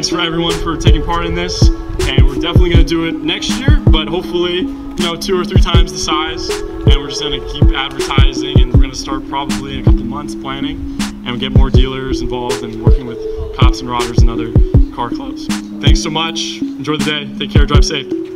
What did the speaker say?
thanks for everyone for taking part in this, and we're definitely going to do it next year, but hopefully, 2 or 3 times the size, and we're just going to keep advertising, and we're going to start probably in a couple months planning, and get more dealers involved and working with cops and rodders and other car clubs. Thanks so much. Enjoy the day. Take care. Drive safe.